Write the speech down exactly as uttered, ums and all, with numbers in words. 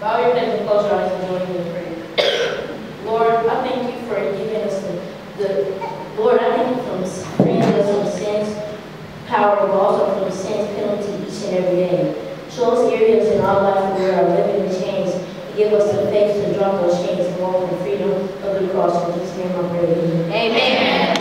Bow your heads and close your eyes and join me in prayer. Lord, I thank you for giving us the, the Lord, I thank you for freeing us from sin's power, but also from sin's penalty each and every day. Show us areas in our life where we are living in chains, and give us the faith to drop those chains and walk in the freedom of the cross. In Jesus' name I pray. Amen.